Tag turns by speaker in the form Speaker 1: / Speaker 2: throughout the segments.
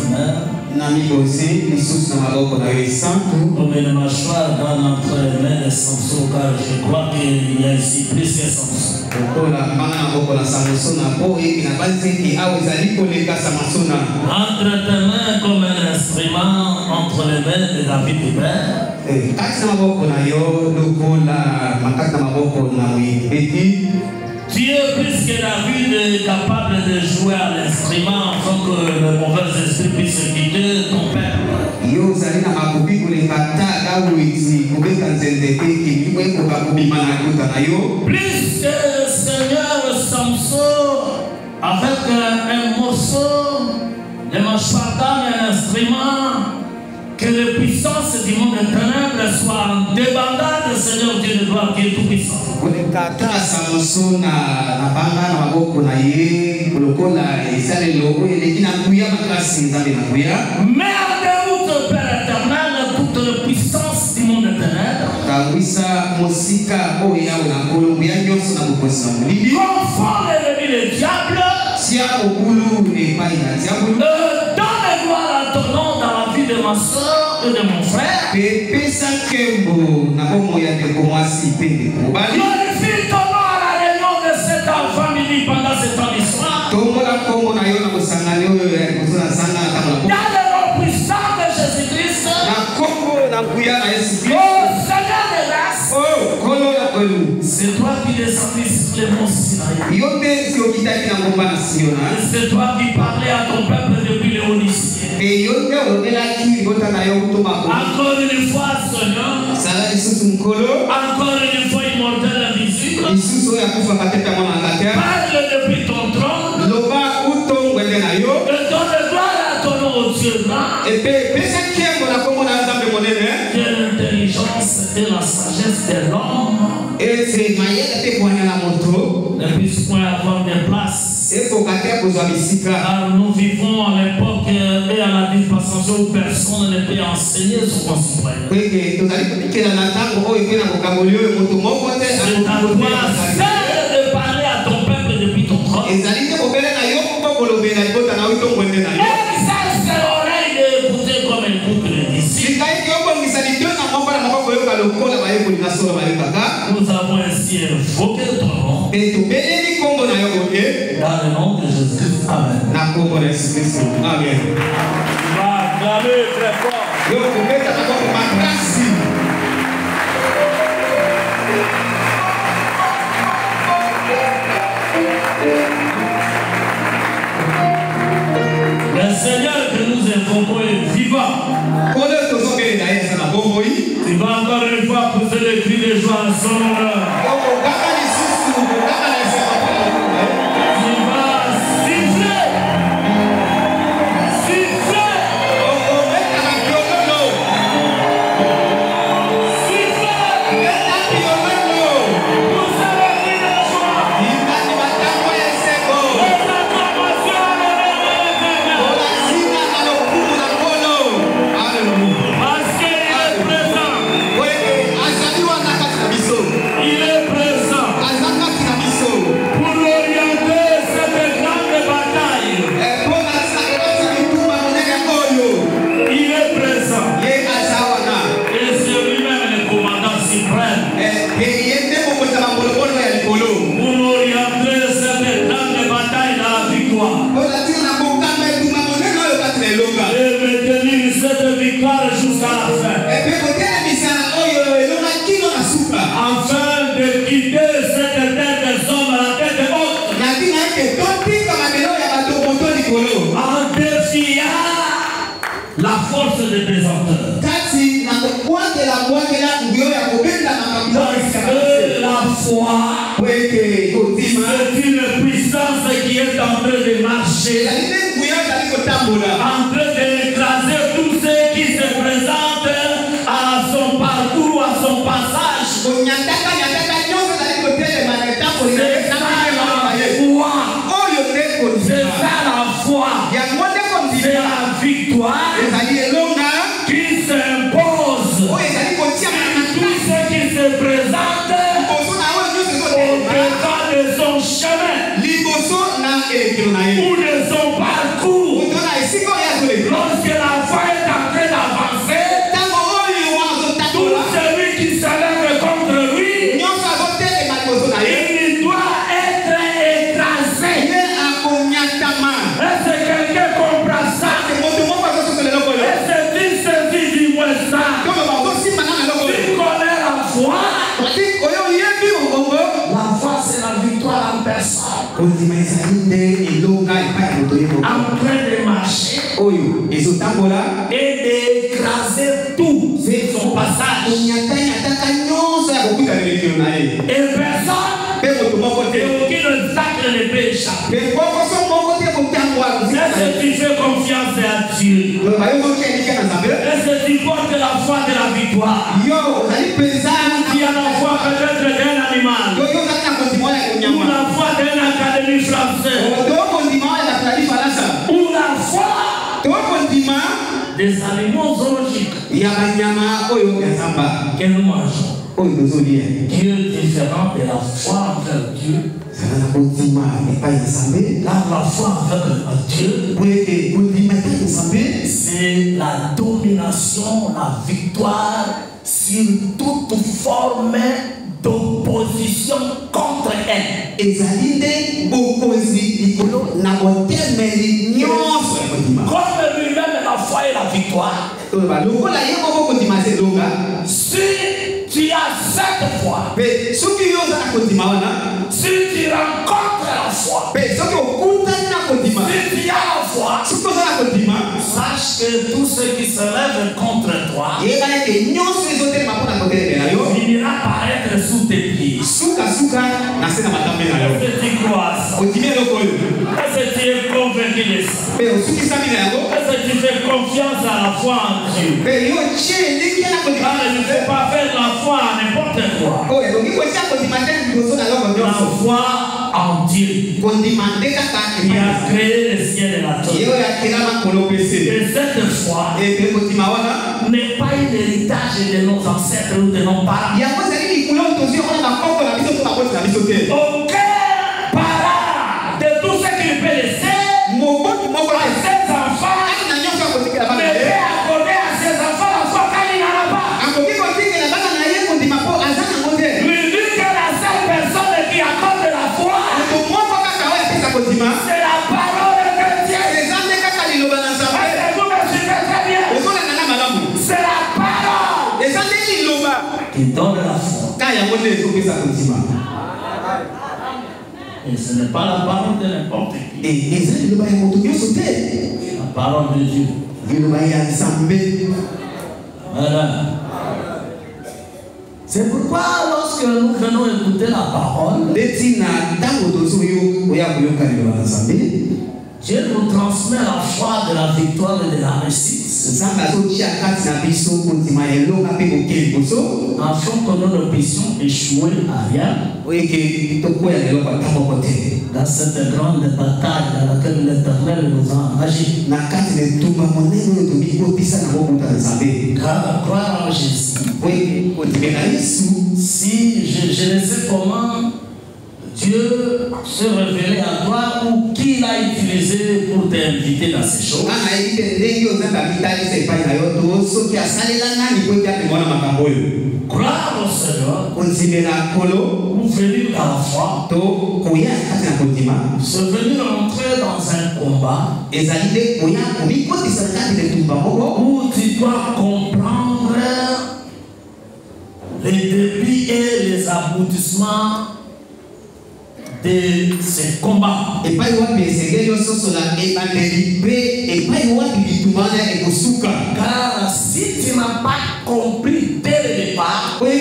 Speaker 1: mains. On met le mâchoire dans entre les mains de Samson, car je crois qu'il y a ici plus que Samson. Entre tes mains comme un instrument entre les mains de David et Père. Dieu, plus que David est capable de jouer à l'instrument afin que le mauvais esprit puisse quitter ton père. Plus que Seigneur Samson, avec un morceau de mâchoire d'âme et un instrument, que les puissances du monde des ténèbres soient en débandade, Seigneur Dieu de gloire, qui est tout puissant. Mais en déroute, Père éternel, toute la puissance du monde des ténèbres, confond l'ennemi le diable, donne gloire à ton nom dans la vie de ma soeur et de mon frère. Glorifie ton nom à la réunion de cette famille pendant ce temps d'histoire. Dans le nom puissant de Jésus-Christ, oh Seigneur de grâce, c'est toi qui descendis sur les monts Sinaï. C'est toi qui parlais à ton peuple depuis le haut du ciel. Encore une fois, Seigneur, encore une fois, immortel invisible, parle depuis ton trône, et donne gloire à ton nom au Dieu grand. Quelle intelligence et la sagesse de l'homme ne puisse point avoir de place. Car nous vivons à l'époque et à la dispensation où personne ne peut enseigner son concitoyen. C'est à toi seul de parler à ton peuple depuis ton trône. Exerce l'oreille d'écouter comme écoute les disciples. Nous avons ainsi invoqué ton nom. Dans le nom de Jésus. Amen.
Speaker 2: Amen.
Speaker 1: Va acclamer très fort. Le Seigneur que nous invoquons est vivant. Tu vas encore une fois pousser les cris de joie en son honneur. La force des présenteurs. Parce que la foi, c'est une puissance qui est en train de marcher, en train d'écraser tous ceux qui se présentent à son parcours, à son passage. C'est ça la foi. C'est la victoire qui s'impose. Tous ceux qui se présentent au devant de son chemin ou de son parcours. Lorsque la foi est en train d'avancer, tout celui qui se lève contre lui, il doit être écrasé. Est-ce que quelqu'un comprend ça? Est-ce que tu dis-moi ça? Tu connais la foi? La foi, c'est la victoire en personne. En train de marcher et d'écraser tout son passage. Et personne et aucun obstacle ne peut échapper. Est-ce que tu fais confiance à Dieu? Est-ce que tu portes la foi de la victoire? Tu as la foi peut-être d'un animal, ou la foi d'une académie française, ou la foi des animaux zoologiques que nous mangeons. Dieu différent de la foi envers Dieu. Car la foi envers Dieu, c'est la domination, la victoire sur toute forme d'opposition contre elle. Comme lui-même la foi et la victoire. Si tu as cette foi, si tu rencontres la foi, si tu as la foi, sache que tous ceux qui se lèvent contre toi finira par être sous tes pieds. Est-ce que tu crois ça? Est-ce que tu es convaincu de ça? Est-ce que tu fais confiance à la foi en Dieu? Il ne faut pas faire la foi à n'importe quoi. La foi en Dieu qui a créé les cieux et la terre. Et cette foi n'est pas un héritage de nos ancêtres ou de nos parents. Aucun parent de tout ce qu'il peut laisser à ses enfants ne peut accorder à ses enfants la foi quand il n'en a pas. Lui dit que la seule personne qui accorde la foi, c'est la parole de Dieu. Est-ce que vous me suivez très bien? C'est la parole qui donne la foi. Et ce n'est pas la parole de n'importe qui. La parole de Dieu. Voilà. C'est pourquoi lorsque nous venons écouter la parole, Dieu nous transmet la foi de la victoire et de la réussite. Afin que nous ne puissions échouer à rien dans cette grande bataille dans laquelle l'Éternel nous a engagés. Car croire en Jésus, si je ne sais comment Dieu se révélait à toi ou qui l'a utilisé pour t'inviter dans ces choses. Croire au Seigneur, ou venir à la foi, se venir entrer dans un combat où tu dois comprendre les débuts et les aboutissements de ces combats. Car si tu n'as pas compris dès le départ que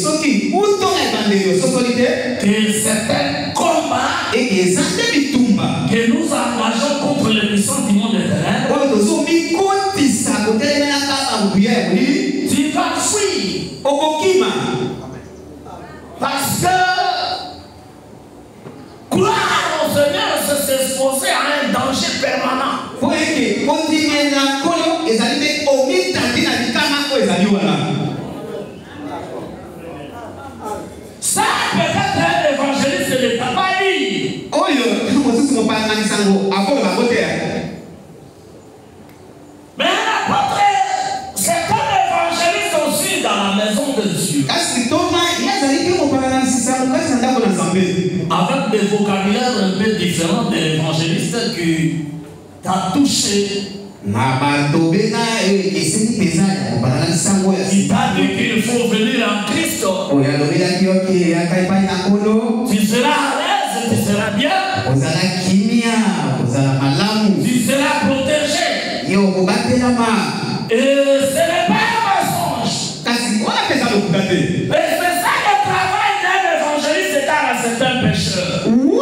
Speaker 1: c'est un combat que nous engageons contre les puissants du monde éternel, tu vas fuir. Parce que croire au Seigneur, c'est s'exposer à un danger permanent. Ça, peut-être un évangéliste ne t'a pas dit. va toucher.
Speaker 2: Il t'a
Speaker 1: dit qu'il faut venir en Christ. Tu seras à l'aise, tu seras bien. Tu seras protégé. Et ce n'est pas un mensonge. Et c'est ça le travail d'un évangéliste car c'est un pécheur.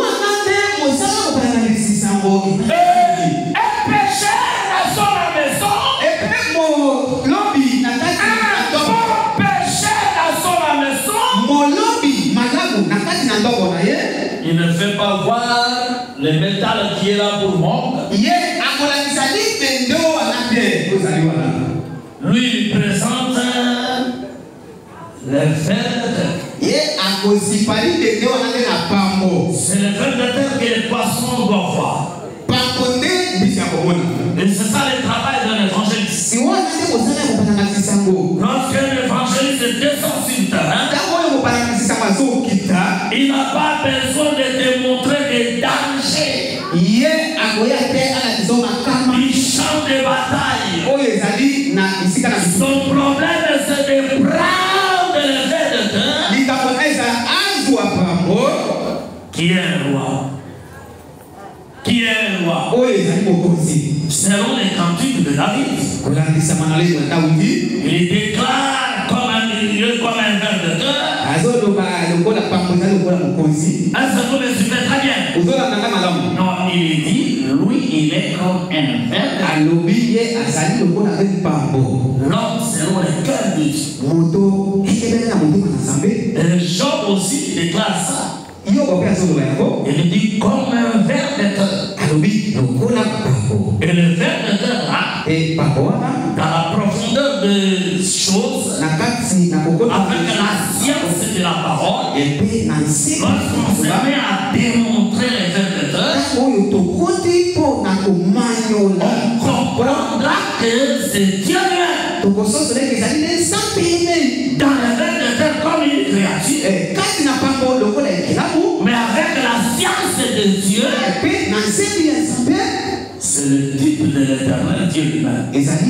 Speaker 1: Un pécheur à son maison. Un bon pécheur à son maison. Il ne fait pas voir le métal qui est là pour moi. Lui, il présente le ver de terre. C'est le ver de terre que les poissons doivent voir. Et c'est ça le travail d'un évangéliste. Lorsqu'un évangéliste descend sur le terrain, il n'a pas besoin de démontrer des dangers. Il chante des batailles. Son problème, c'est de prendre le ver de terre. Qui est un roi? Qui est un roi? Selon les cantiques de David, il déclare comme un milieu, comme un ver de terre. Est-ce que vous me suivez très bien? Non, il dit, lui, il est comme un ver de terre. L'homme selon le cœur de Dieu. Et Job aussi déclare ça. Il dit comme un ver de terre. Et le ver de terre, dans la profondeur des choses, avec la science de la parole, lorsqu'on se met à démontrer les vers de terre, on comprendra que c'est Dieu même. Dans les vers de terre comme une créature, mais avec la science de Dieu, c'est le type de l'éternel Dieu lui-même.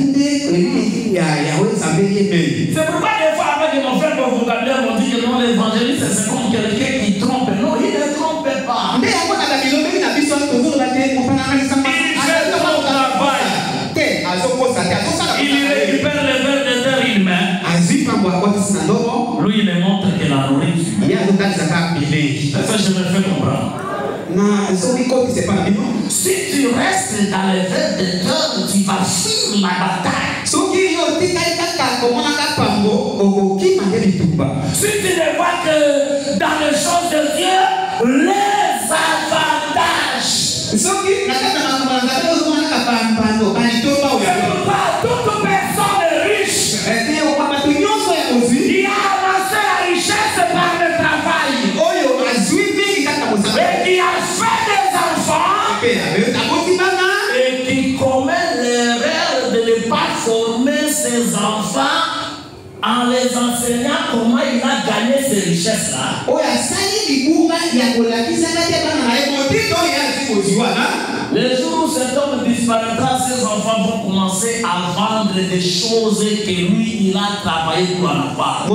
Speaker 1: C'est pourquoi des fois avec mon frère mon vocabulaire on dit que non, l'évangéliste c'est comme quelqu'un qui trompe. Non, il ne trompe pas. Il récupère les vers de terre, il met. Lui, il montre que la nourriture. Ça, je me fais comprendre. Si tu restes dans les vers de terre, tu vas finir la bataille. Si tu ne vois que dans les choses de Dieu, les avantages. C'est pourquoi toute personne est riche. Il a amassé la richesse par le travail. Et qui a fait des enfants. Et qui commet l'erreur de ne pas former ses enfants en les enseignant comment il a gagné ces richesses-là. Les jours où cet homme disparaîtra, ses enfants vont commencer à vendre des choses que lui, il a travaillé pour en avoir.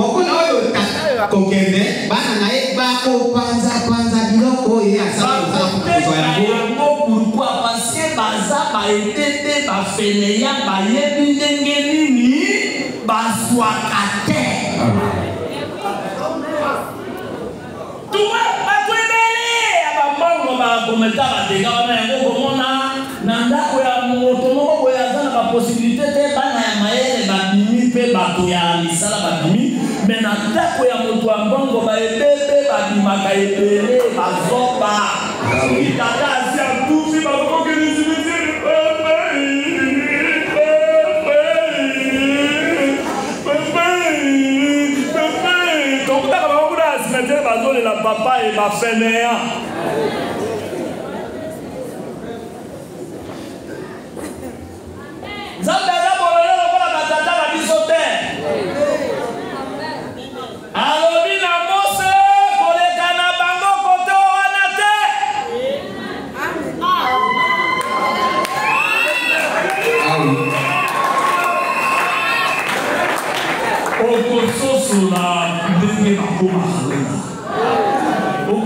Speaker 1: Pourquoi? Parce que Baza a été Bafénéa, Bayebi Dengenini, Baswakate. Possibilité de bana ya maele babimi pe bato ya lisala babimi mais na ndako ya moto ya mbongo ba ebebe babimaka ebele bazoba itata asi akufi bakoki lizimitiri tokutaka bakokuna asimetele bazolela papa e bafeneya.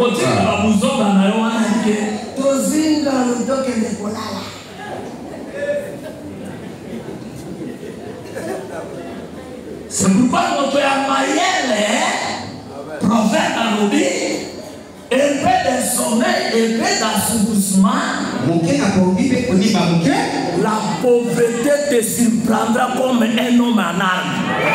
Speaker 1: C'est pourquoi notre Amaïel, prophète Anobi, épée de sommeil, épée d'assouplissement. La pauvreté te surprendra comme un homme en arme.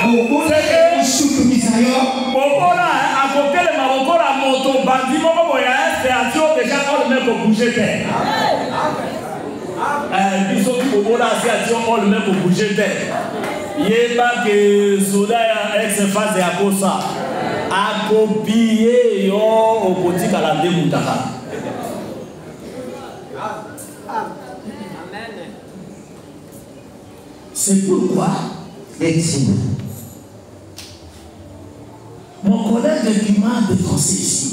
Speaker 1: Il n'y a pas que Soda ex-phase à Kosa a copié au boutique à la démoutaka. C'est pourquoi mon collègue qui m'a défoncé ici,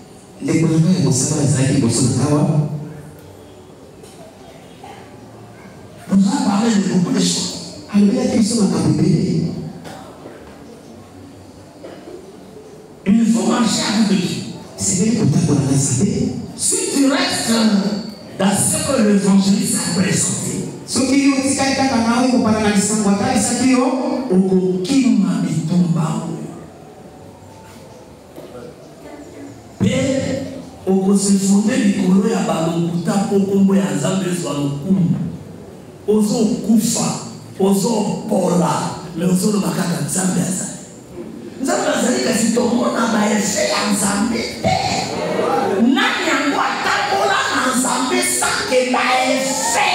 Speaker 1: nous a parlé de beaucoup de choses. Il faut marcher avec lui. Si tu restes dans ce que l'évangéliste a présenté, ozo pola mais ozo lo makaka nzambe azali nzambe azali kasi tomona baefe ya nzambe te nani yango atambola na nzambe sake baefe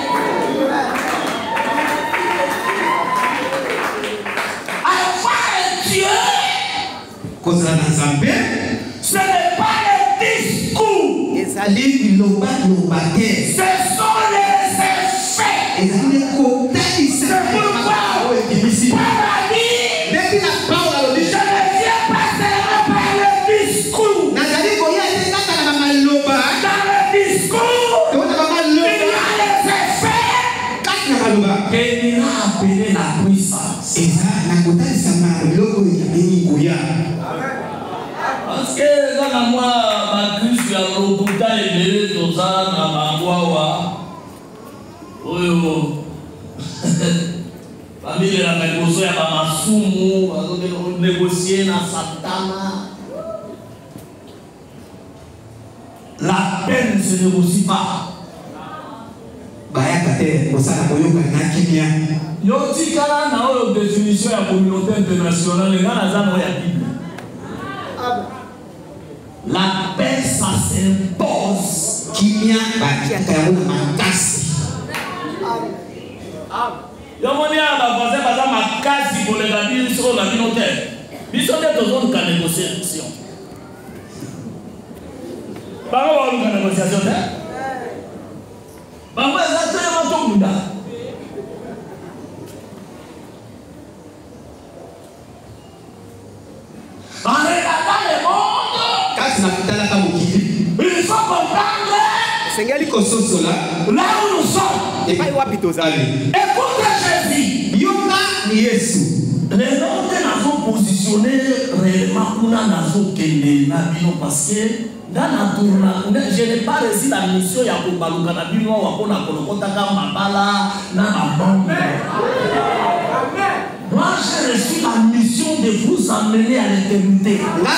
Speaker 1: avoir Dieu
Speaker 2: kozala na nzambe
Speaker 1: ce n'est pas le discours
Speaker 2: ezali biloba te
Speaker 1: ce sont les effets
Speaker 2: ezali
Speaker 1: c'est pourquoi paradis je ne viens pas seulement par le discours dans le discours il y a les effets qu'il a appelé la puissance parce que dans moi ma Christ ya lokuta ebele toza na mangwawa oyo famille la négocier ya bamasumu négocier na satana. La peine ne se négocie pas. Yo tikala na oyo définition ya communauté internationale nga naza na ya Bible. La paix ça s'impose. Yomoni aba voisin baza makasi kolega biso na bino te. Biso te tozoluka négociation. Bango baluka négociation te. Bango eza telema tokunda. En regardant le monde, il faut comprendre là où nous sommes. Écoute Jésus. Les noms que nous avons positionnés réellement pour nous parce que dans la tournée, je n'ai pas réussi la mission ya kobaluka na bino wa kona kolokota kama mabala na mabombe. Moi j'ai reçu la mission de vous amener à l'éternité.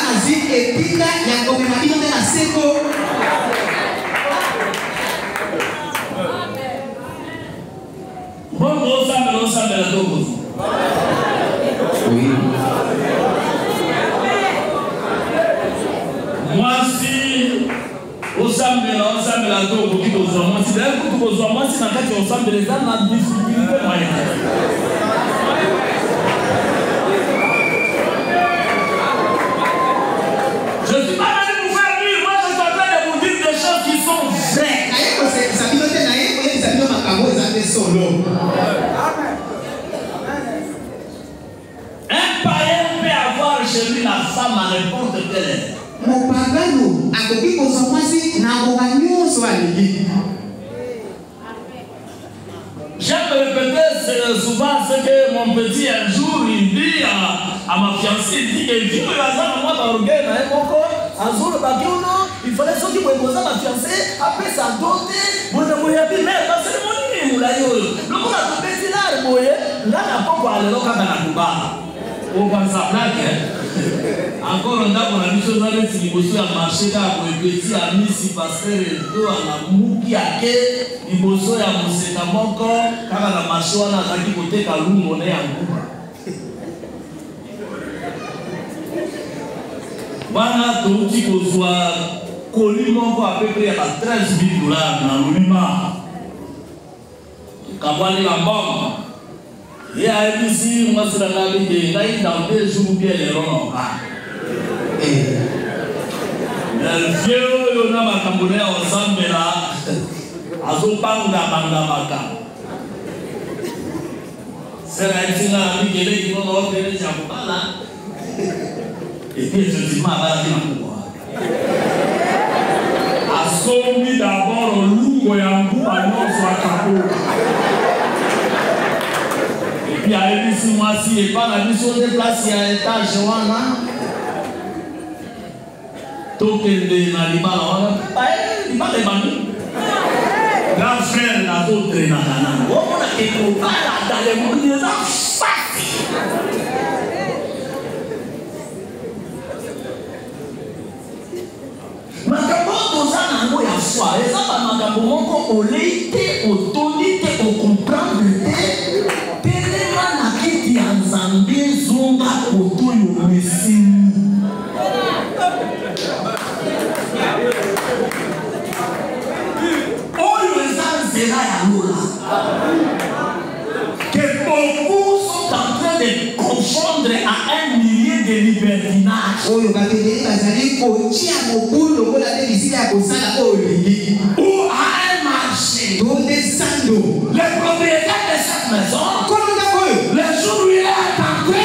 Speaker 1: Moi si osambela to okoki kozwa mwasi d'ailleurs kutu kozwa mwasi na kati ya osambela eza na difficulté moyen. Je ne suis pas venu vous faire rire, moi je suis en train de vous dire des choses qui sont vraies. Un païen peut avoir chez lui la femme à n'importe quelle heure. J'aime répéter souvent ce que mon petit un jour il dit à ma fiancée, il dit que Dieu a ça moi dans le gars, un jour il fallait sortir pour poser ma fiancée, après ça doté, vous ne voyez plus, mais la cérémonie, vous l'avez eu. Le monde a tout petit là, vous voyez, là, n'a pas pour aller là quand on a tout bas. On va sa blague, encore on a pour la mission dans les signes, à marcher là, pour petit ami, si pasteur et tout, à la mouki à quai, il bosse à Mousseka Moko, quand on a marché, on a dit côté Kalou, on est en Cuba. Voilà, tout petit qu'on soit connu à peu près à 13 000 $ dans le Lima. Quand on est en banque, il y a ici, moi, c'est la vie de dans 2 jours, bien les ronds. Le vieux, on a ma camboulée ensemble là, à son panga maka. C'est la vie de la vie qui vont offrir les gens là. Et puis, effectivement, à la vie de assombri d'abord au loup et en bout à non soit capot. Et puis, à l'église, moi, si et pas la mission de place, il y a un étage, token de Nalima, il va les bannis. Grand frère, la autre, on a été dans les mondes, ils ont facile. Makambo tozana ngo ya foi eza ba makambo moko oleite otolite okomprendre te telema na kiti ya Nzambe zonga otoyo mesini oyo eza nzela ya lola que beaucoup sont en train de confondre à 1 millier de libertinage.
Speaker 2: Oyo bakende bazali kotia mobulo ko la bisika ko sala olingi.
Speaker 1: Ou à un marché.
Speaker 2: Donde sando.
Speaker 1: Le propriétaire de cette maison.
Speaker 2: Comment d'accord?
Speaker 1: Le jour où il est attendu.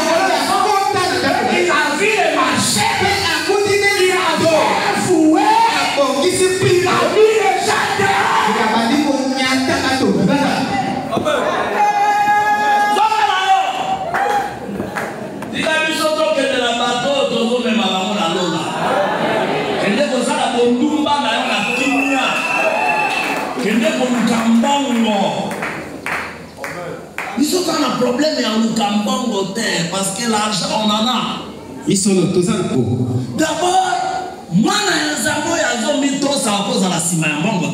Speaker 1: Il a vu le marché.
Speaker 2: À côté de lui
Speaker 1: il a foué.
Speaker 2: Bon, qui se plie.
Speaker 1: Il a vu le jardin.
Speaker 2: Il a dit qu'on y a takato.
Speaker 1: Ils ont un problème à Lukambongo parce que l'argent on en a.
Speaker 2: Ils sont tous en cours.
Speaker 1: D'abord, moi je mis trop ça à cause de la ciment en Bongo.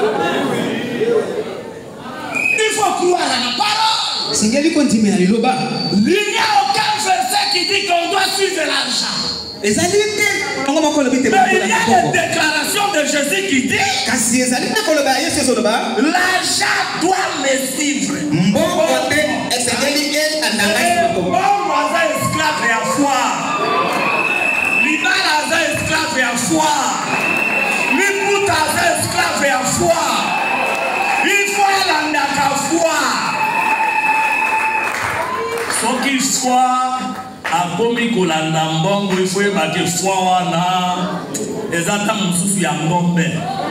Speaker 1: Il faut croire à la parole.
Speaker 2: Seigneur, il continue à le bas.
Speaker 1: Il n'y a aucun verset qui dit qu'on doit suivre l'argent. Mais il y a une déclaration de Jésus qui dit l'argent doit me suivre. Bon voisin esclave et à foi. L'Ibala esclave et à foi. L'Ibouta esclave et à foi. Il faut aller à foi. Ce qu'il soit. Abomi kolanda mbongo il faut que foi wana ezata mususu ya ngombe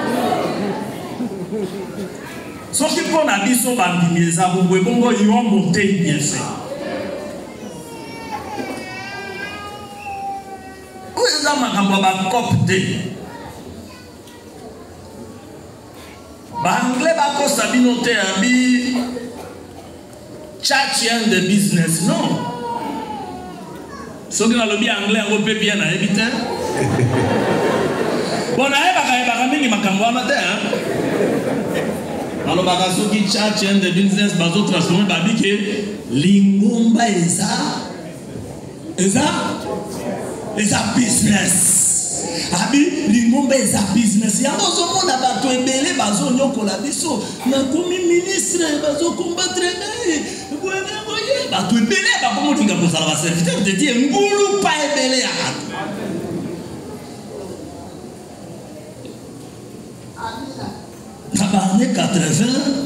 Speaker 1: soki pona biso bandimi eza bongo yo monte bien fait o eza makambo ba copte ba anglais ba ko sabino te abi church and the business non. Ce que le bien anglais on peut bien éviter. Bon, mingi makambo amate hein. Alors bakaso ki church and the business bazo transformer babike lingomba eza business. Abi lingomba eza business. Ya bozo mona bato ebele bazo nyokola biso na komi ministre bazo combattre bato ebele bakomo tinga kozala ba serviteur de Dieu ngulu pa ebele ya bato. Dans les années 80,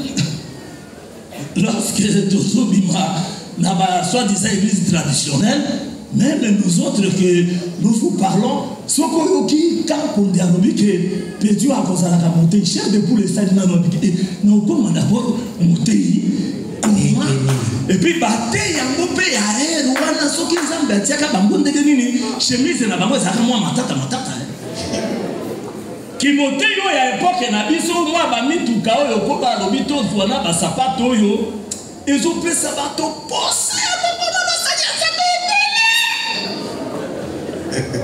Speaker 1: lorsque Tozobima n'a pas soi-disant église traditionnelle, même nous autres que nous vous parlons, Sokoyoki, quand on dit à nous que Pédio a causé la montée, cher de pour les stades, nous avons d'abord monté. Et puis, bataille en groupe à elle, ou à la soki, ils ont bâti à Kabambo de Nini, chemise et la bambo, ça a moins matata. Kimoteo ya époque na biso moi ba mituka oyo ko ba lobito zwana ba sapato oyo ezopesa bato posa ya bokoma basali ya Nzambe.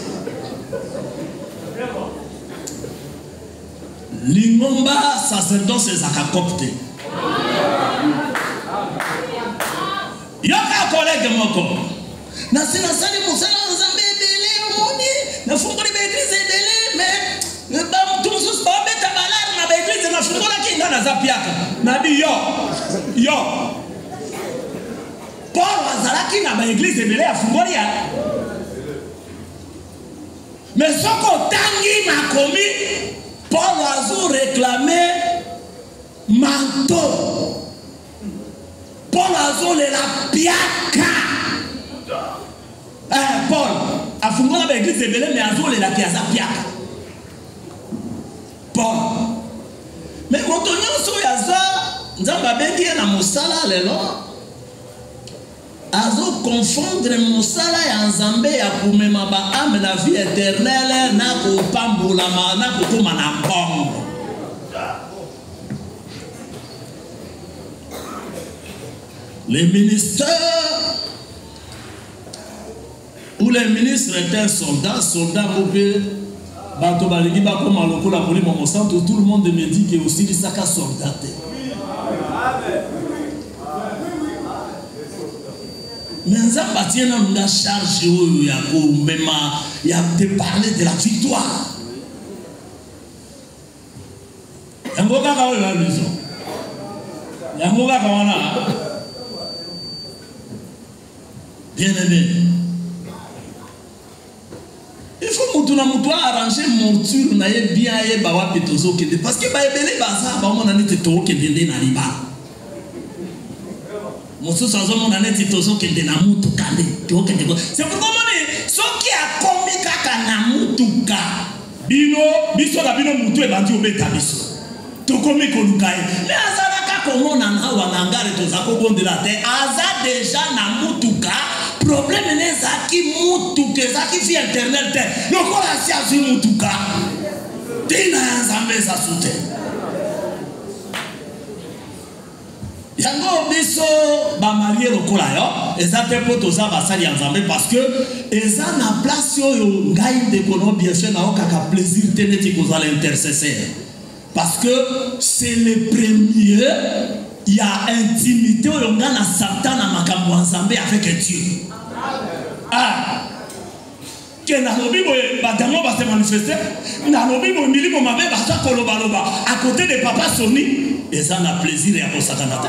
Speaker 1: Lingomba sacerdoce ezaka copte. Yoka collègue moko. Na sina sali musala Nzambe ebele omoni na fungoli ba église ebele mais ba mutu mususu ba beta balari na ba église na fungola kinga na zapiaka. Na bi yo Paul azalaki na ba église ebele ya fungoli ya. Mais soko tangi makomi Paul a réclamé manteau. Paul a la piaka. Paul a fondé l'église de Belém, mais a la piaka. Paul. Mais quand on y a ça, Nzamba bengi na musala lelo. Azo confondre musala ya Nzambe ya kumema ba ame la vie éternelle na ko pambula na ko koma na bongo. Les ministères ou les ministres étaient soldats mobe bato balingi ba koma lokola muri mo santo, tout le monde me dit que aussi di saka soldat. Mais Nzamba tient la charge de parler de la victoire. Bien aimé. Il faut que nous arranger mon tour bien parce que c'est pour comment qui a commis kaka na mutuka bino biso na bino mutu e bandi obeta biso to komi kolukai mais azala ka komona na wanangare to zako bondela te aza déjà na mutuka problème nezaki mutuka ezaki fi internet te lokola si azu mutuka tina Nzambe za sute. Yango biso ba marié lokola yo ezate poto za basali Nzambe parce que eza na place oyo ngai ndeko no bien fait na okaka plaisir teneti kozala intercesseur parce que c'est le premier il y a intimité oyo nga na Satan na makambo Nzambe avec Dieu. Que na lobi boye badamo ba se manifester na lobi bo milimo mabe ba sa koloba loba à côté de papa Soni eza na plaisir ya kosakanata.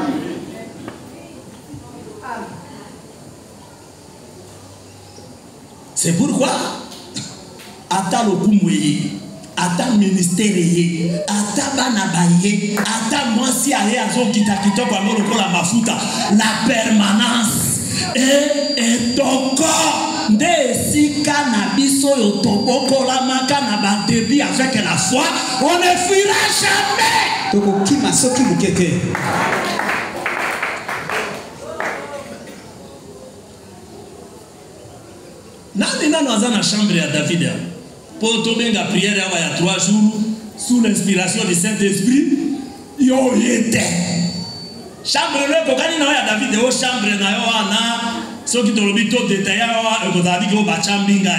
Speaker 1: C'est pourquoi ata lokumwe ata ministère ye ata bana baye ata mwasi ale azokita kitoko yango lokola mafuta la permanence et toko nde sika na biso yo tobokola maka na ba débit avec la foi on ne fuira jamais toko kima soki mukeke. Nani nano aza na chambre ya David pour tobenga prière ya 3 jours sous l'inspiration du Saint-Esprit yo yete chambre le kokani na ya David o chambre na yo ana soki tolobi to détaillé o kozali ko ba chambinga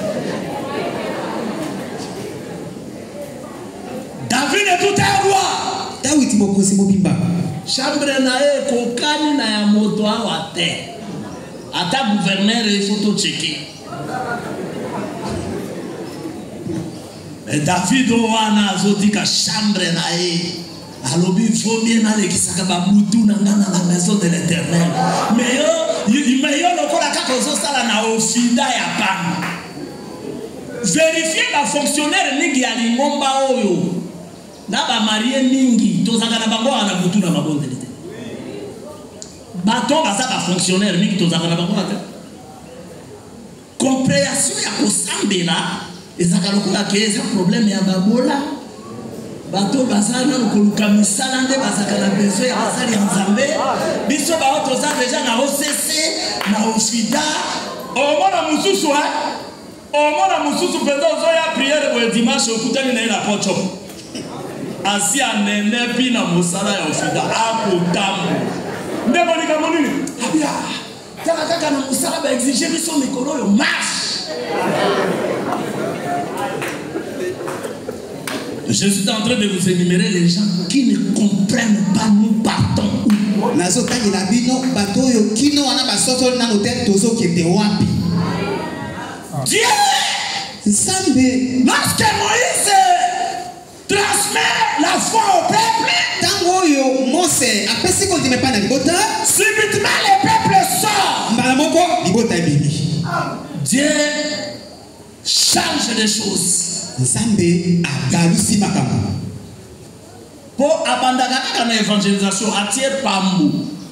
Speaker 1: David est tout un roi David mokosi mobimba chambre na e kokani na ya moto awa te ata gouverneur il faut to checker. Mais David wana azotika chambre na e alobi faut bien aller kisaka ba mutu na ngana la maison de l'Éternel mais yo lokola kaka ozosala na ofida ya pana vérifier ba fonctionnaire mingi ya lingomba oyo na ba marié mingi tozanga na bango na mutu na mabondeli te bato baza ba fonctionnaire mingi tozanga na bango te compréhension ya kosambela ezaka lokola ke eza problème ya babola bato bazana koluka misala nde bazaka na besoin ya basali ya Nzambe biso ba toza déjà na OCC na ofida omona mususu Au moins la moussousou faisant la prière pour le dimanche au coup de la pocho. Asi anene pi na mosala ya ofida akotambo. Ndeko ni kamoni. Abia. Tala kaka na mosala ba exiger biso mikolo yo marche. Je suis en train de vous énumérer les gens qui ne comprennent pas nous partons où.
Speaker 2: Nazo tangi na bino bato yo kino wana basoto na hotel tozo kende wapi.
Speaker 1: Dieu.
Speaker 2: Nzambe.
Speaker 1: Lorsque Moïse transmet la foi au peuple,
Speaker 2: tango yo Mose apesi ko ndime pa na libota,
Speaker 1: subitement le peuple sort.
Speaker 2: Mbala moko libota ebimi.
Speaker 1: Dieu change les choses.
Speaker 2: Nzambe agalusi makambo.
Speaker 1: Pour abandaka kaka na évangélisation atie pambu.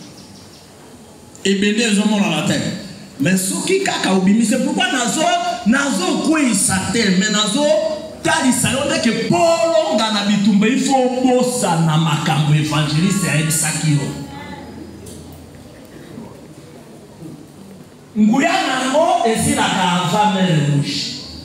Speaker 1: Ebende ezomo na terre. Mais soki kaka obimi, c'est pourquoi nazo kwisa te, mais nazo talisa yo ndeke polo ngana bitumba il faut bossa na makambo évangéliste ya sakiro. Nguya nango esilaka avant mer rouge.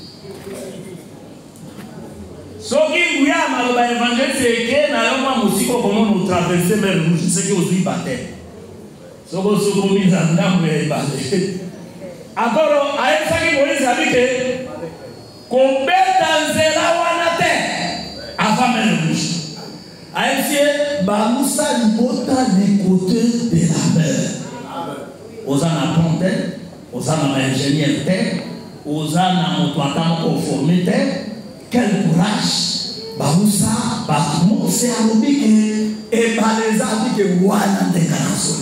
Speaker 1: Soki nguya maloba évangéliste eke na yo mwa musiko comment nous traverser mer rouge, c'est que ozui bate. Soko soko miza ngambo ya ibale. Akoro aesaki Moïse abike kobeta nzela wana te avant mer rouge. Aesie bamusa libota les côtés de la mer. Ozana ponte, ozana ingénieur te, ozana moto atamo formé te. Quel courage! Bamusa bamusa alobike et baleza abike wana te kanaso.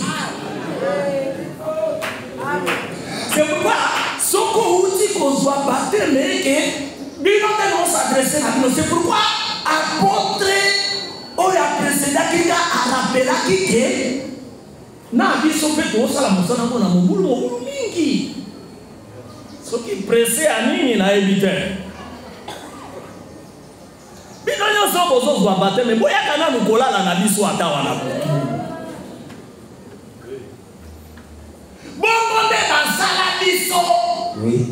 Speaker 1: C'est pourquoi Soko Outi qu'on soit battu, mais que Binote s'adresser à nous. C'est pourquoi apôtre Oya précédent qui a rappelé qui na biso pe to sala musana mona mobulu mingi. Ce qui pressé à nini na éviter. Binote Soko soit battu, mais boya kana nukola na biso ata wana.
Speaker 2: Oui.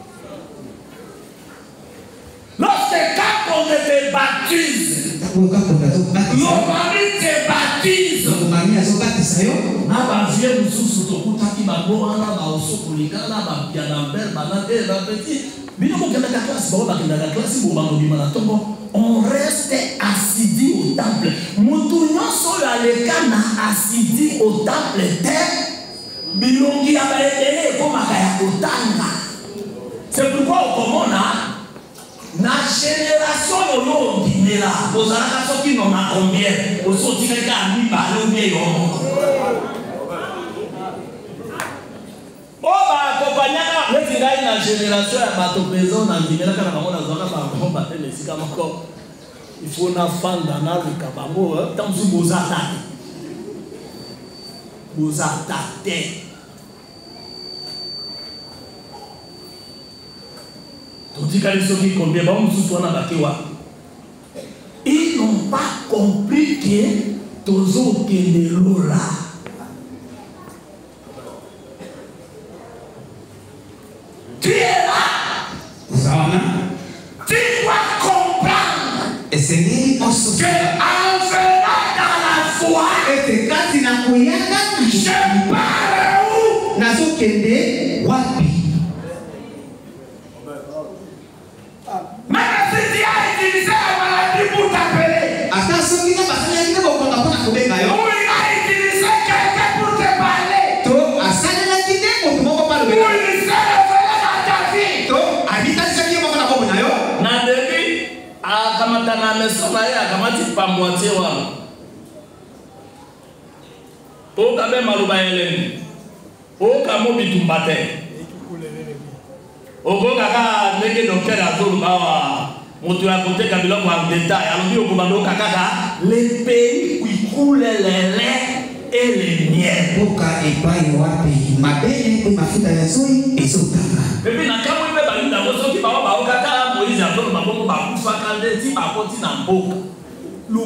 Speaker 1: Lorsque quand on te baptise, l'homme te baptise. On reste assidu au temple. Moutounon sur la lekana assidu au temple terre. Bilongi ya baetele ko makaya kotanga. C'est pourquoi au komona na génération yo ndimela bozalaka soki non na combien osoti ka ni balo ne yo. Oba kopanyaka letingai na génération ya bato peso na ndimela kana bango na zona ba bomba te mesika moko. Il faut na fanda na luka bango tamzu bozata. Vous attaquez. Ils n'ont pas compris que Tozo Kendelo là. Tu es là. Tu dois comprendre
Speaker 2: que en
Speaker 1: venant dans la foi, je pars où?
Speaker 2: Nazo Kende wapi.
Speaker 1: Même si tu as utilisé la maladie pour t'appeler.
Speaker 2: Attention, il
Speaker 1: a utilisé quelqu'un pour te parler.
Speaker 2: To asala kide ko moko parle.
Speaker 1: Il s'est révélé dans ta vie.
Speaker 2: To habita saki moko na bobo na yo.
Speaker 1: Na debi akamata na mesoma ya akamati pambotie wa. O kabe maluba eleni. O kamo bitumbate. O go kaka nege docteur azolu bawa. Moto ya koteka biloko en détail. Alobi okomando kaka les pays qui coulent les laits et les miels.
Speaker 2: Boka epai wapi mabele pe mafuta ya soyi ezotanga.
Speaker 1: Et puis na kamo ibe balinda ngoso ki bawa bawa kaka Moïse azolu mabongo bakufa kande ti bakoti na mboka.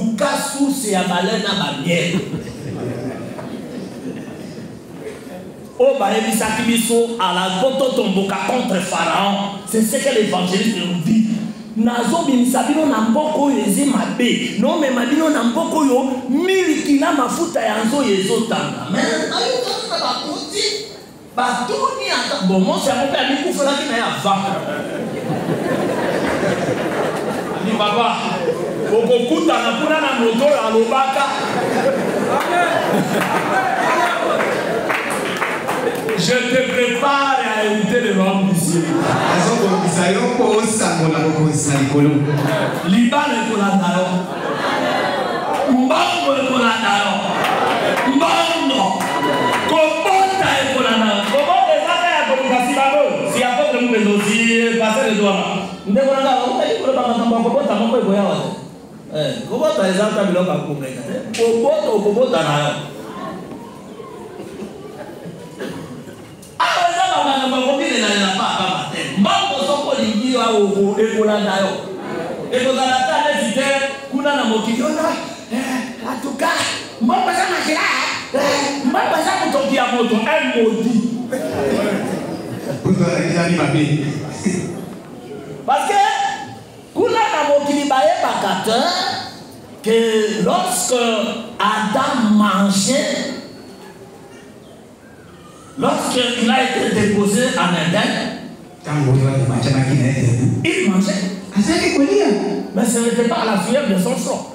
Speaker 1: Lukasu se ya balena ba miel. au Baébisa Kibiso à la Goto Tomboka contre Pharaon. C'est ce que l'évangéliste nous dit. Nazo bimisabino na mboko yeze mabe. Non mais mabino na mboko yo milikina mafuta yanzo yezo tanga. Mais ayo tanga bakuti. Batuni ata bon moi c'est mon père ni kufela ki na ya va. Ni baba. Okokuta na kuna na moto ya lobaka. Je te prépare à éviter le royaume du ciel. Liban est pour la Naro. Mbongo est pour la Naro. Mbongo. Kobota est pour la Naro. Kobota est pour la Naro. Si après que nous venons aussi passer les doigts. Nous devons aller pour le Bangamba. Kobota, mon père, Kobota est en train de le faire. Kobota ou Kobota Naro. Mambo soko lingiwa uko ekola nayo. Ekola natale zite kuna na mokiona. Atuka mambo sana kila. Mambo sana kutokia moto modi. Parce que kuna na mokili baye bakata que lorsque Adam mangeait, lorsqu'il a été déposé en Éden, il mangeait. Mais ce n'était pas la sueur de son front.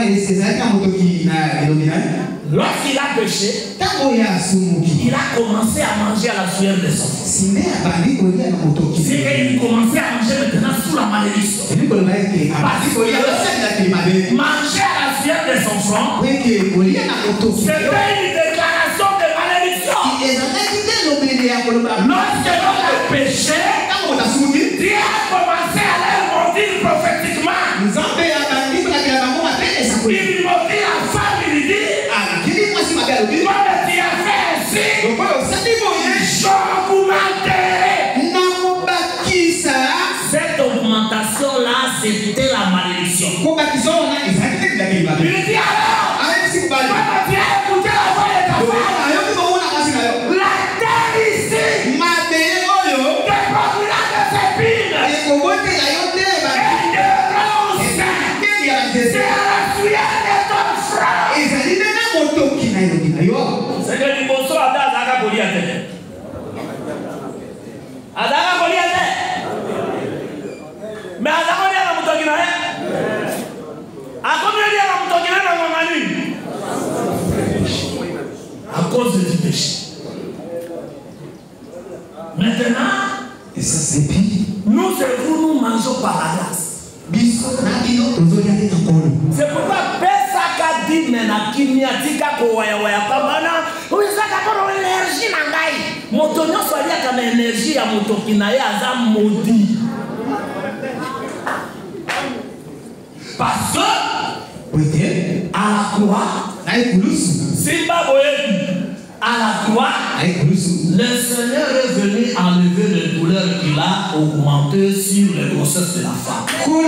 Speaker 1: Lorsqu'il a péché, il a commencé à manger à la sueur de son front. C'est qu'il commençait à manger maintenant sous la malédiction. Parce que manger à la sueur de son front, c'était une déclaration de malédiction. Lorsque l'homme a péché, Dieu a commencé à leur maudire prophétiquement. Il maudit la femme, il dit, comme tu as fait ainsi, j'augmenterai. Cette augmentation-là, c'était la malédiction. Il dit alors, comme tu as écouté la voix de ta femme, c'est que les bossos à Dazaga Goliath. Azaga Goliath. Mais Azaga Goliath a Moutokina. À combien de temps Moutokina dans mon mari? À cause du péché. Maintenant, et ça c'est pire. Nous nous mangeons par la grâce. C'est pourquoi Pesaka dit na kinyatika ko waya pambana uisaka kono energie na ngai moto nyoso alia kana energie ya moto kinaye aza modi parce que peut-être à la croix Simba boye à la croix le Seigneur est venu enlever les douleurs qu'il a augmentées sur les grossesses de la femme.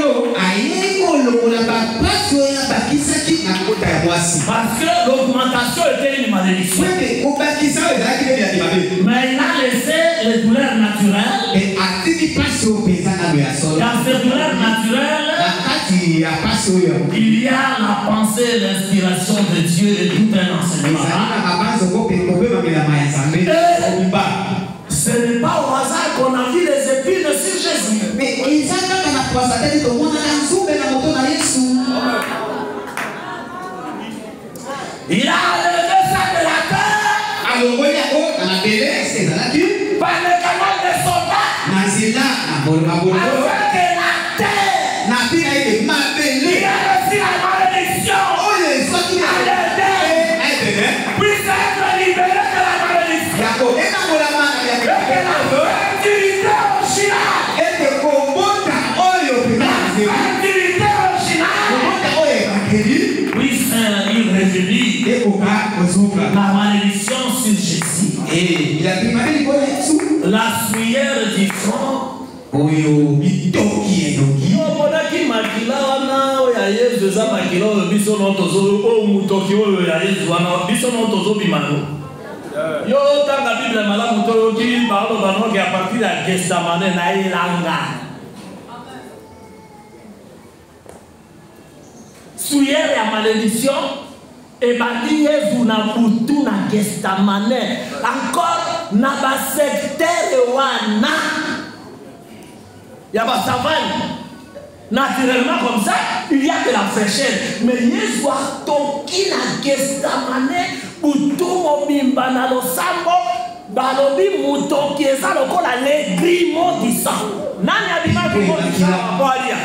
Speaker 1: Parce que l'augmentation était une malédiction. Mais il a laissé les douleurs naturelles. Dans ces douleurs naturelles, il y a la pensée, l'inspiration de Dieu et tout un enseignement. Ce n'est pas au hasard qu'on a vu les épines sur Jésus. Mais il a enlevé ça de la terre par le canal des soldats afin que la terre il a reçu la malédiction puisse être libéré de la malédiction et que la fertilité originale puisse y revenir. La malédiction sur Jésus. Et la sueur du front. Yo tanga Bible malamu to ki baalo banoke à partir de Gethsemane na ilanga. Souillère ya malédiction et bandi Yesu na butu na Gethsemane. Encore na ba secteur wana. Ya ba savane. Naturellement comme ça, il y a de la fraîcheur. Mais Yesu a toki na Gethsemane butu mobimba na losambo balobi mutoki eza lokola le grimo du sang. Nani abima grimo du sang pour aller?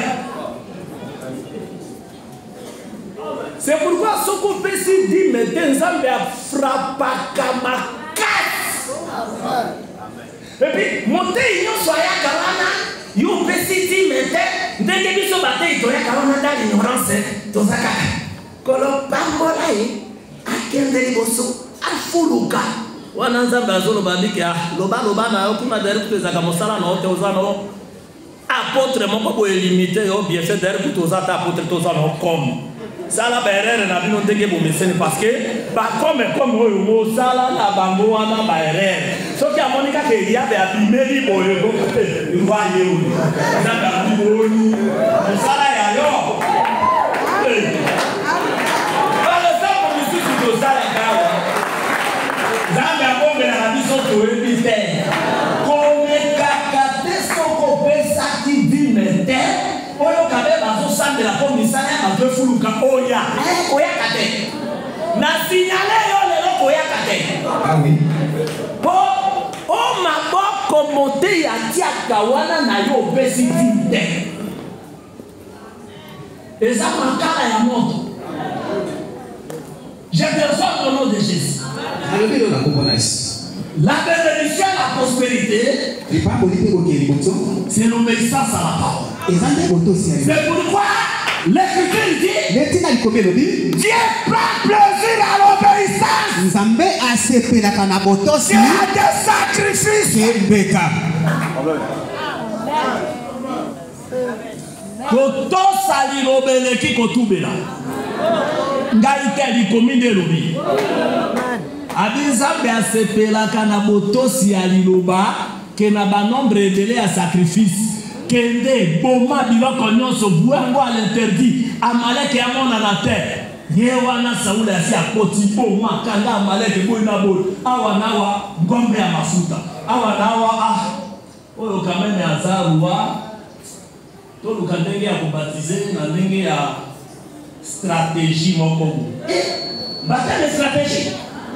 Speaker 1: C'est pourquoi ce qu'on peut se dire, mais Nzambe a frappé makasi. Et puis, monter une soya karana, you peut se dire, mais ndenge biso bate itoya karana dans l'ignorance, tozaka. Kolo pambola akende liboso afuluka. Wana Nzambe azolo bandiki loba na okuna derrière tozaka mosala na ote ozano. Apôtre moko bo limité yo bien fait derrière tozata apôtre tozano comme. Sala baerere na bino ndenge bomeseni parce que ba comme oyo mo sala na bango wana baerere soki amonika ke Eliabe abimeli boyo ko ngwa yewu na ba boni sala ya yo ala sapo misusu to sala kawa Nzambe abombe na biso to ebite kome kakate soko pesa ki dimete oyo kabe bazo sambela ko misala bazo fuluka oya oya kate na signale yo lelo oya kate ah oui po o maboko mote ya tiaka wana na yo obesity eza makala ya moto. Je perçois au nom de Jésus. La bénédiction et la prospérité, c'est l'obéissance à la parole. C'est pourquoi l'Écriture dit Dieu prend plaisir à l'obéissance et à des sacrifices. Koto sali lobeleki kotubela. Ngai te likominde lobi. Abinzambe asepelaka na botosi ya liloba ke na banombre ebele ya sacrifice kende boma biloko nyonso bwango à l'interdit Amalek amona na terre ye wana Saula asi akoti boma kanga Amalek boy na boy awa nawa ngombe ya mafuta awa nawa oyo kamene azaruwa to luka ndenge ya kubatize na ndenge ya stratégie moko batale stratégie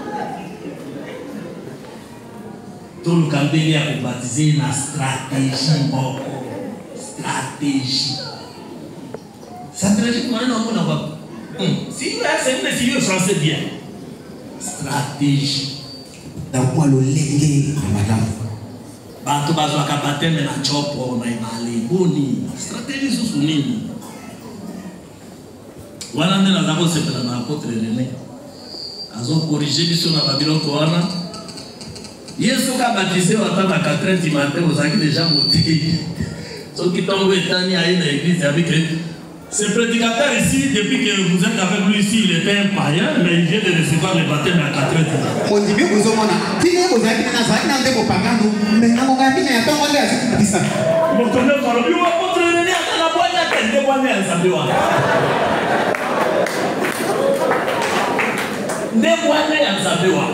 Speaker 1: tout le camping est baptisé dans la stratégie. Stratégie. Stratégie, on va. Si vous êtes un français bien. Stratégie.
Speaker 2: Dans quoi le légué, madame?
Speaker 1: Bato bazwa kapate me na chopo na imali boni. Stratégie sous nini? Wana ndena zako sepela na apôtre René. Azo corriger biso na babiloko wana. Yesu ka baptisé wata na 4h du matin aux acquis déjà montés. Ceux qui tombent étani à une église avec ce prédicateur ici, depuis que vous êtes avec lui ici, il était un païen, mais il vient de recevoir le baptême à 4h du matin.
Speaker 2: On dit bien vous avez vous avez na zaki na ndeko pagano, mais na mongambi na yatongo ndio azikubisa.
Speaker 1: Motonne par lui wa contre René na boya kende bwana nzambewa. Ne bwana nzambewa.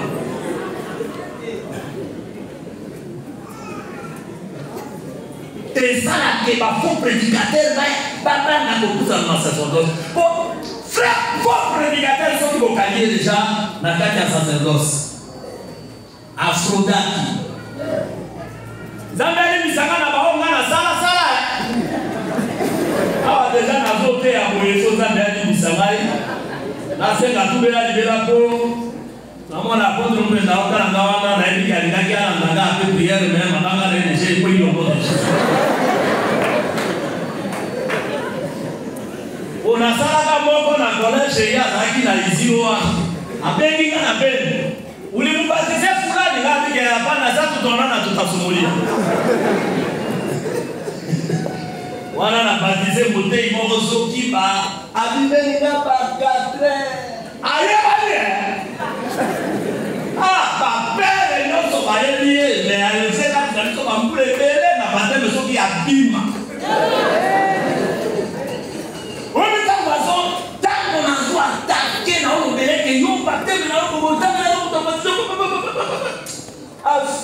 Speaker 1: C'est ça que ma faux prédicateur va prendre beaucoup de sacerdoce. Frère, faux prédicateur sont au calier déjà dans le cas de sacerdoce. Aphrodite. Zambeli misanga na baonga na sala sala. Ah déjà na zote ya moyeso zambeli misanga. Na senga tubela libela po. Namona apôtre mpenda okala ngawana na ebi alingaki ala nganga ape prière mais mabanga na neje ko yongo. Ona sala ka moko na collège ya zaki na iziwa. Apendi kana pende. Ulimbatize fulani ngapi ke hapana sasa tutaonana tutasumulia. Wana na baptiser motei moko soki ba abibeli ngapa 4. Aye aye. Ah, papa, non so baye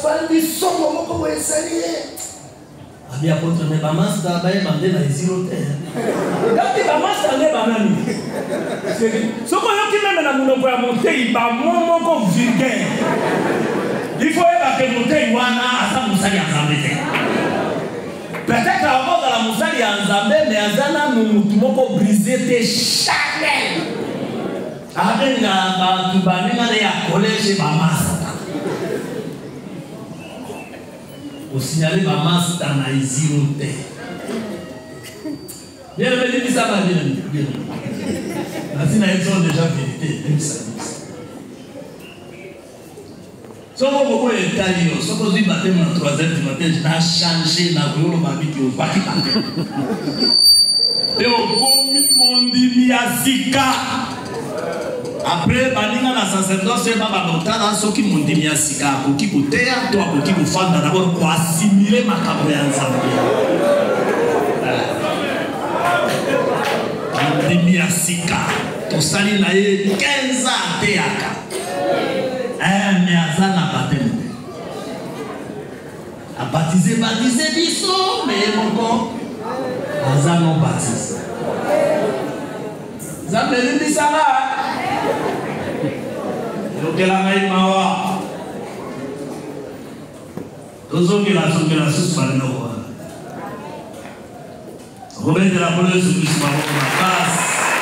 Speaker 3: Asfaldi songo moko boye esali.
Speaker 1: Abi apôtre ne bamasta baye bande na ezilo te. Kati bamasta ne banani. Soko yoki même na monoko ya motei ba moko vulgaire. Il faut que motei wana asa musali ya Nzambe te. Peut-être avant dans la musali ya Nzambe mais azana mutu moko brisé te charnel. Abenga ba tubanenga ya collège bamasta. Au signaler ma masse dans la isiroté. Bien, mais dis ça va bien. La fille a déjà vérité. Si on veut Italie, si on veut battre à 3h du matin, je vais changer la voie ma vie qui est au bâti. Et au commis mon dimiasika. Après, baninga na sacerdoce baba docteur soki mondimi ya sika koki koteya to akoki kofanda d'abord pour assimiler makambo ya Nzambe. Mondimi ya sika to sali na ye 15 ans teyaka. Mais azana baptême. A baptisé biso mais moko azana baptisé. Nzambe ndi sala. Que la main mawa. Tous qui la sous par nous. Robert de la police sous par la face.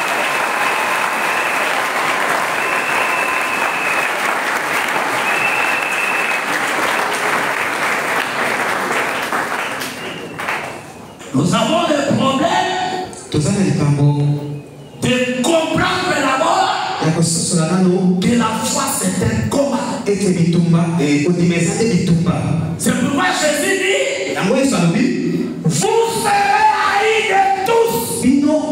Speaker 1: Nous avons des problèmes.
Speaker 2: Tous les tambours.
Speaker 1: De comprendre d'abord que la foi c'est un combat. C'est pourquoi Jésus dit vous serez haïs de tous à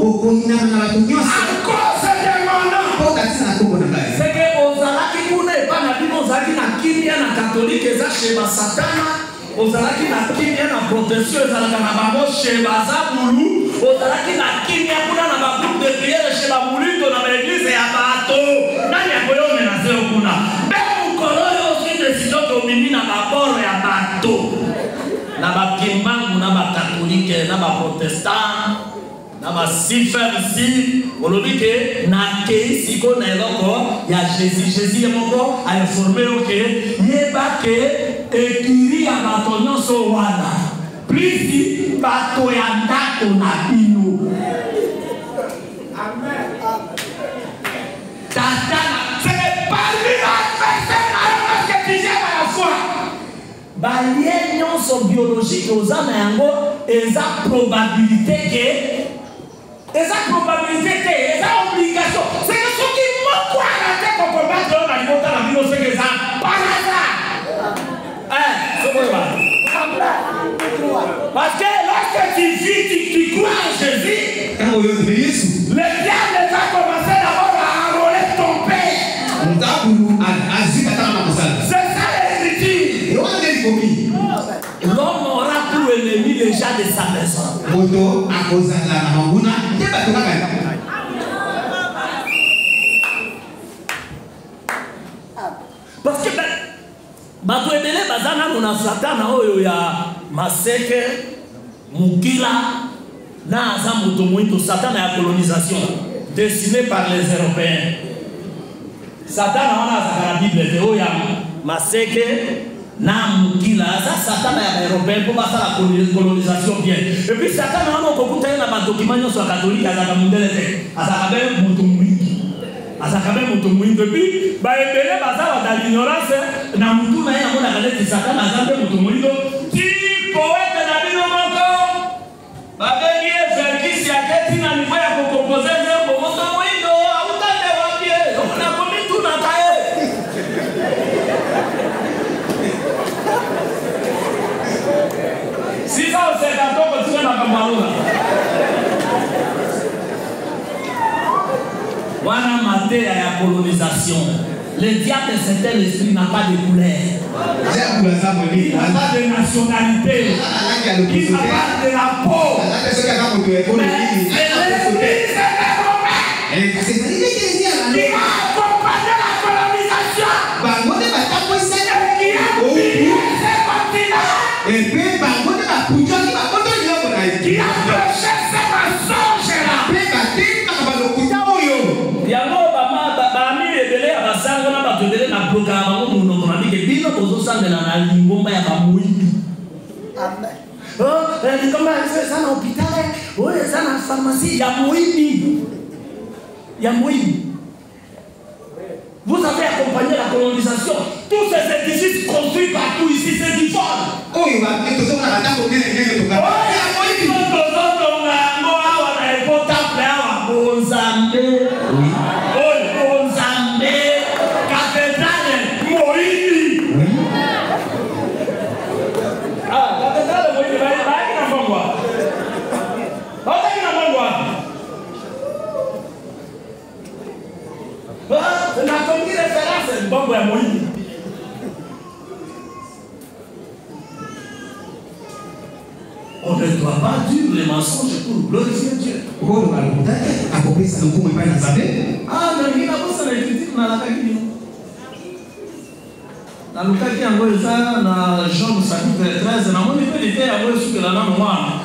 Speaker 1: cause de mon nom. C'est que Ozalaki Kuna et pas Nabi Ozalaki na Kimia na catholique et chez Satana. Ozalaki na Kimia na protection et na Bango chez Bazabulu. Ozalaki na Kimia Kuna na groupe de prière chez Bamulito na l'église et à Bato. Nani a koyo menacé Kuna. Mimi na maboro ya bato na bakimbangu na bakatolike na baprotestant na basifersi olobike na keisiko na eloko ya Jésus moko a informé que yeba ke ekiri ya bato nyonso wana plisi bato ya ndako na bino. Amen. Tata c'est parmi la personne que tu gères à la foi. Balien nyonso biologique aux âmes yango eza probabilité que eza obligation. C'est que ce qui moko arrêter pour combattre na libota na bino c'est que ça par hasard. Parce que lorsque tu vis, tu crois en Jésus, le diable va commencer d'abord à enrôler ton père. C'est ça l'écriture. L'homme aura pour ennemi les gens de sa maison. Parce que bato ebele bazana mona satana oyo ya maseke mukila na aza moto moito satana ya colonisation dessiné par les Européens. Satana wana azaka na Bible te oyo ya maseke na mukila aza satana ya Européen pour passer la colonisation bien. Et puis satana wana okokuta ye na badocument nyonso ya catholique azaka mundele te azaka be moto mwingi. Azakabe moto mwingi puis ba ebele bazala dans l'ignorance na mutu na ye amona kaleti satana azabe moto mwingi ti poète na bino moko babengi verkisi ya keti na niveau ya kokompoze nzembo moto mwingi autande wapie na komitu na kaye sisa oseka toko tika na kambalula wana matéria ya colonisation. Le diable c'est un esprit n'a pas de couleur. Il n'a pas de nationalité. Il n'a pas de la peau. Mais c'est l'Église qui a accompagné la colonisation. Et qui a pillé kosambela na lingomba ya bamoyibi.
Speaker 3: Amen. Oh, kama ça na hôpital, oh, ça na pharmacie,
Speaker 1: ya moyibi. Ya moyibi. Vous avez accompagné la colonisation. Tous ces édifices construits partout ici, c'est du fort.
Speaker 2: Oh, il va mettre tout ça dans la table.
Speaker 1: Oh, il y a moyibi. On ne doit pas dire les mensonges pour glorifier Dieu. Ah, mais il a besoin de critiquer dans la Bible. Dans le cas qui a envoyé ça, dans Jean chapitre 13, dans mon livre, il était envoyé sous la main noire.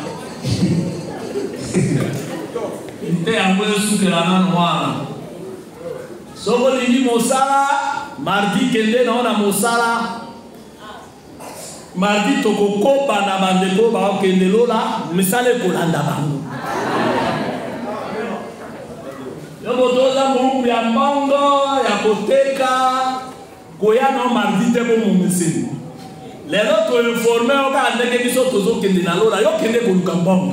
Speaker 1: Il était envoyé sous la main noire. Soko lini mosala, mardi kende na ona mosala. Mardi toko ba na bandeko ba kende lola, misale kolanda bango. Yobo toza mungu ya mbongo, ya koteka, koya na mardi te bo mumesini. Lelo to informe oka ndeke biso tozo kende na lola, yo kende koluka mbongo.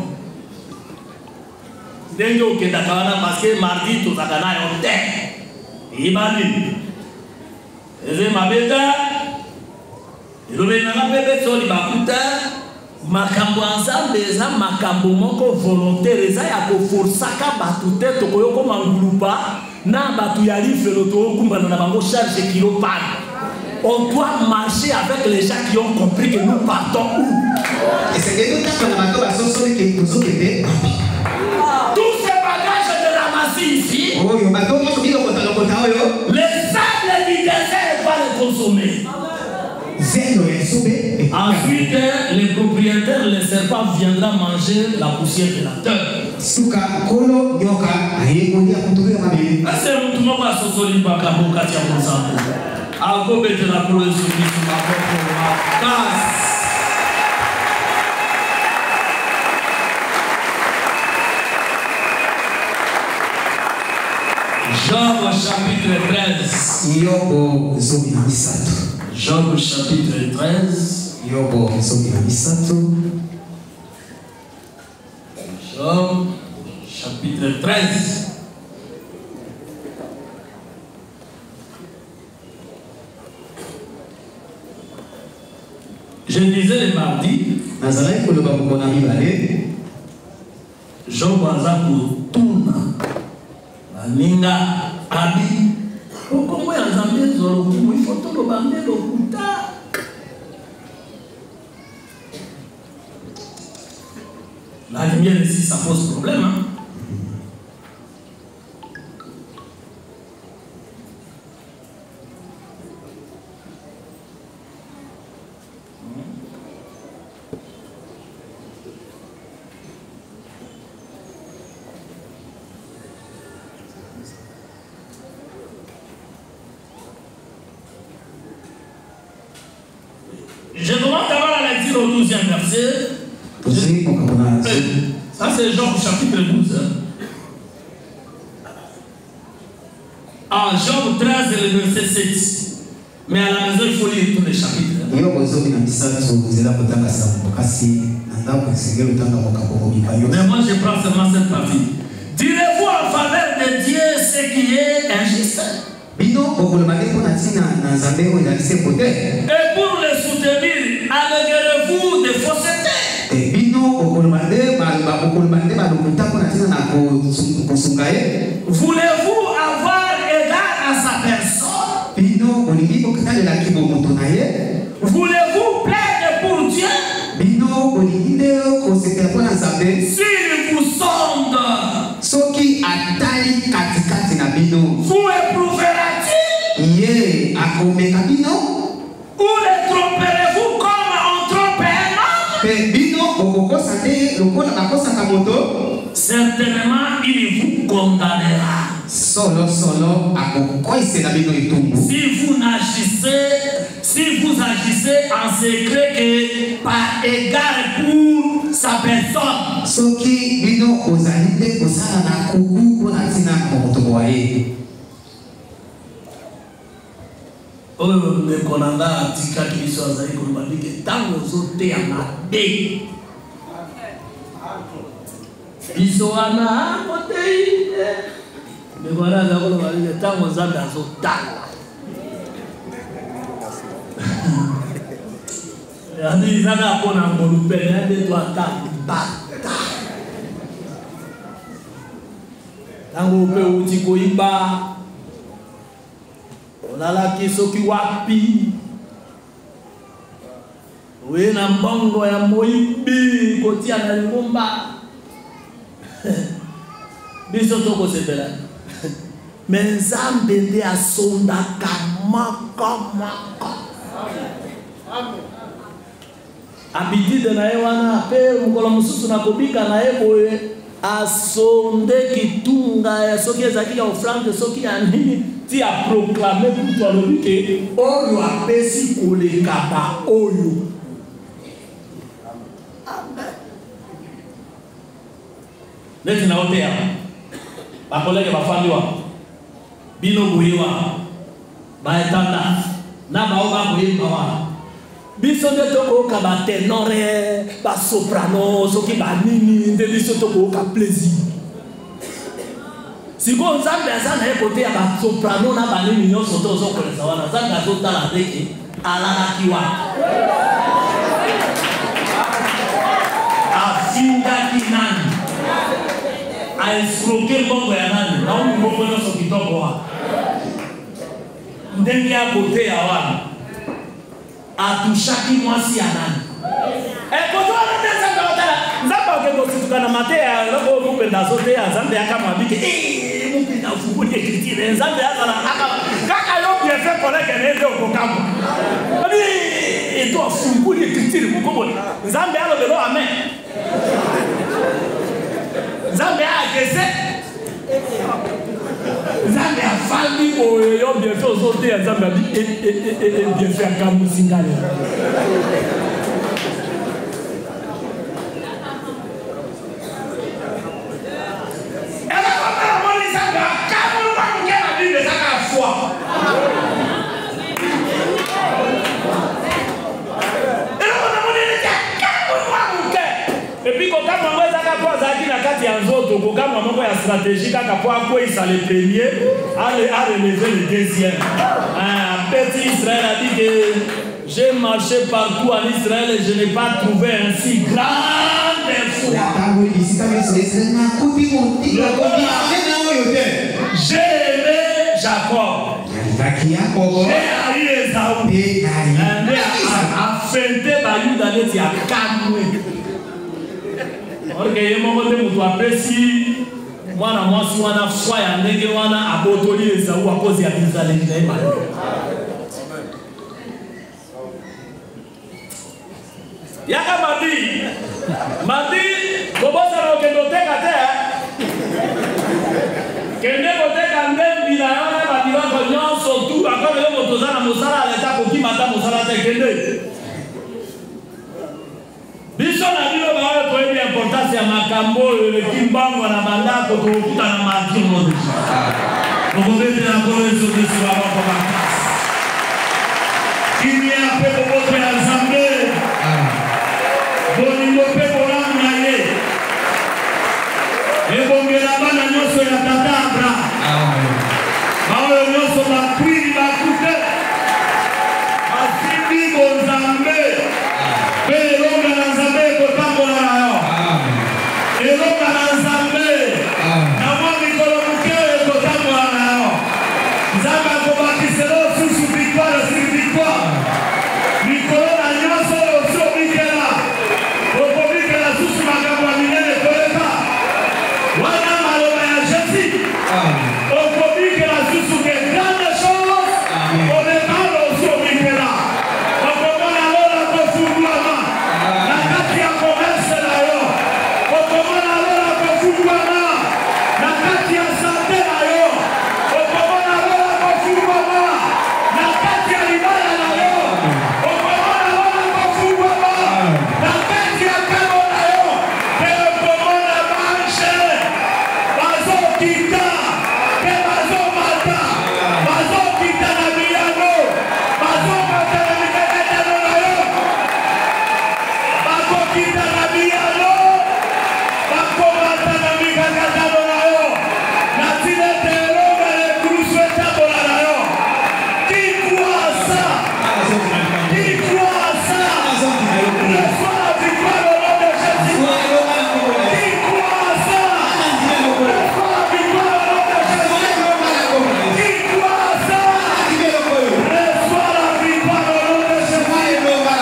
Speaker 1: Ndenge okenda kawana parce que mardi tozaka na yo te. Imani eze mabeta ilobe na bebe soli bakuta makambo ensemble eza makambo moko volontaire eza ya ko forsaka batu te to koyoko mangulupa na batu ya lifelo to kumbana na bango charge kilo pan. On doit marcher avec les gens qui ont compris que nous partons où. Et c'est que nous t'as pas la bateau sur qui nous occuper. Tous ces bagages de ramasser ici. Oh, yo bateau moi qui le kota yo. Les sables du désert va les consommer. Ensuite, les propriétaires, les serpents viendront manger la poussière de la terre. C'est un tout le monde qui a sosoli baka boka tia monsanto. Algo bete la pour le soumis sur ma propre Job chapitre 13. Job chapitre 13. Job chapitre 13. Je disais le mardi, Job Azaku Tuna, Ninga Abi, Okomwe Azambe Zoro, il faut tout le bande le Kuta. La lumière ici, ça pose problème. Hein? Je commence à voir la lecture au 12e verset. Ça c'est Job chapitre 12. Ah, Job 13 et le verset 7. Mais à la maison il faut lire tous les chapitres. Mais moi je prends seulement cette partie. Direz-vous en faveur de Dieu ce qui est injuste? Et pour le soutenir, alléguerez-vous de fausseté? Voulez-vous avoir égard à sa personne? Voulez-vous plaindre pour Dieu? S'il vous sonde, vous éprouvera-t-il? Ou les tromperez-vous comme on trompe un homme? Certainement, il vous condamnera. Si vous agissez agissait en secret que par égard pour sa personne.
Speaker 2: Soki bino ozalide kosala na kuku pona tina moto boye.
Speaker 1: Oyo mekonanga tika kiso azali ko babike tango zote ya mabe. Biso wana motei. Mekonanga ko babike tango zanda zotala. Andi zana pona ngolupe ande to atambata. Tango pe uti koimba. Olala kisoki wapi. We na mbongo ya moimbi kotia na ngomba. Biso toko sepela. Menzambe nde asonda kamaka. Habitude na ewana pe mukolo mususu na kobika na eboye asonde kitunga ya soki ezaki ya ofrande soki ya nini ti a proclamer pour toi le que oyo apesi koleka ba oyo. Neti na otea ba kolege ba fandiwa bino buiwa ba etanda na ba oba buiwa wa biso nde tokoyoka batenore basoprano soki banini nde biso tokoyoka plaisir. Sikoyo nzambe aza na ye kote ya basoprano na banini nyonso te ozokolesa wana nzambe azotala ndenge alalaki wana afingaki nani aescroke mbongo ya nani naomi mbongo nyonso kitoko wana ndenge ya kote ya wana atushaki mwasi ya nani. Koto wana neza kawatala nzamba wakeko situkana matea loko mupenda zote ya nzambe ya kama wabike mupenda ufunguli ekritire nzambe ya zala kaka yoku ya fe koleke nende ukokamu eto ufunguli ekritire mukobole nzambe ya lobelo amen nzambe ya agese nzambe afandi oyo yo bien fait osote ya nzambe abi bien fait akamusingale ela kama moni nzambe akamu kwa ngena bible saka foi ela kama moni nzambe akamu kwa ngena et puis quand kama mweza kwa zaki na kati ya nzoto ko kama mambo ya stratégie kaka kwa kwisa le premier à relever le deuxième. Petit Israël a dit que j'ai marché partout en Israël et je n'ai pas trouvé un si grand foi. J'ai aimé Jacob. J'ai haï Esaü. A fêté Bayuda neti a kamwe. Orke yemo kote mutu apesi mwana mwasi wana fwa ya ndenge wana abotoli Esaü a cause ya bizaleli na ema. Yaka madi kobosa na okendo teka te kende koteka ndembi na yona babiloko nyonso tu akome yo moto oza na mosala aleta kokima ata mosala te kende biso na bino baoyo toyebi importance ya makambo oyo eleki mbango na bandako tokokuta na matimo tokobetela nkolo yesu kristu baboko makasi kimia mpe koboto ya nzambe bolingo mpe bolamu na ye ebongela bana nyonso ya tata Abraham baoyo nyonso bakwili bakute basimbi bonzambe mpe elonga na nzambe ekotambola na yo elonga na nzambe na mwa mikolo moke ekotambola na yo nzambe akobakisela osusu victoire sur victoire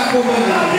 Speaker 2: pour